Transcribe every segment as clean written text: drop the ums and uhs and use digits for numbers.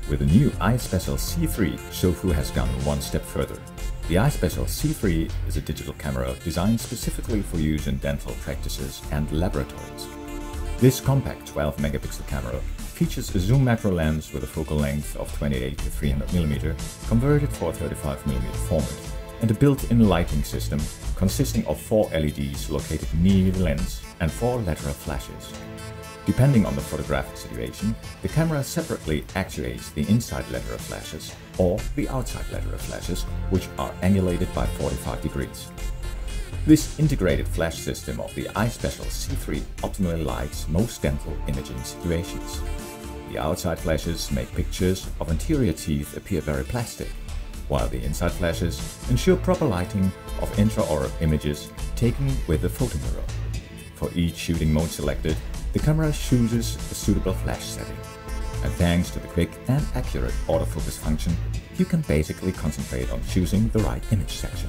With the new EyeSpecial C3, SHOFU has gone one step further. The EyeSpecial C3 is a digital camera designed specifically for use in dental practices and laboratories. This compact 12-megapixel camera features a zoom macro lens with a focal length of 28 to 300mm converted for 35mm format and a built-in lighting system consisting of 4 LEDs located near the lens and 4 lateral flashes. Depending on the photographic situation, the camera separately actuates the inside lateral flashes or the outside lateral flashes, which are angulated by 45 degrees. This integrated flash system of the EyeSpecial C3 optimally lights most dental imaging situations. The outside flashes make pictures of anterior teeth appear very plastic, while the inside flashes ensure proper lighting of intraoral images taken with the photomirror. For each shooting mode selected, the camera chooses a suitable flash setting, and thanks to the quick and accurate autofocus function, you can basically concentrate on choosing the right image section.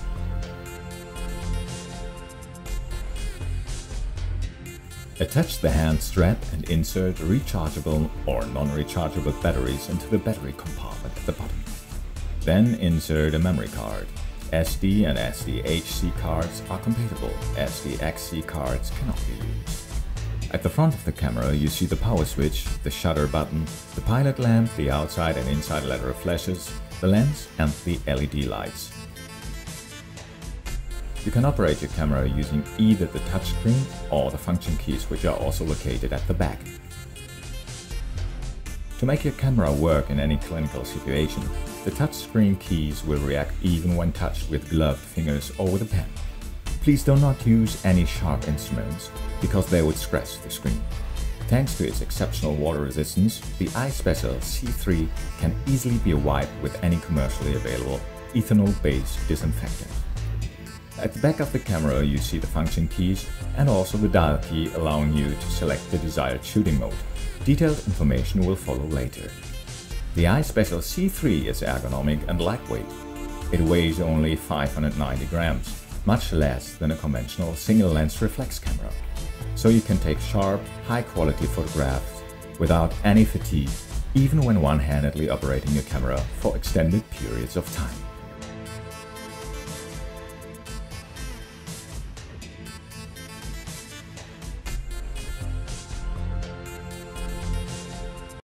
Attach the hand strap and insert rechargeable or non-rechargeable batteries into the battery compartment at the bottom. Then insert a memory card. SD and SDHC cards are compatible, SDXC cards cannot be used. At the front of the camera you see the power switch, the shutter button, the pilot lamp, the outside and inside lateral flashes, the lens and the LED lights. You can operate your camera using either the touchscreen or the function keys, which are also located at the back. To make your camera work in any clinical situation, the touchscreen keys will react even when touched with gloved fingers or with a pen. Please do not use any sharp instruments, because they would scratch the screen. Thanks to its exceptional water resistance, the EyeSpecial C3 can easily be wiped with any commercially available ethanol-based disinfectant. At the back of the camera you see the function keys and also the dial key, allowing you to select the desired shooting mode. Detailed information will follow later. The EyeSpecial C3 is ergonomic and lightweight. It weighs only 590 grams, much less than a conventional single-lens reflex camera. So you can take sharp, high-quality photographs without any fatigue, even when one-handedly operating your camera for extended periods of time.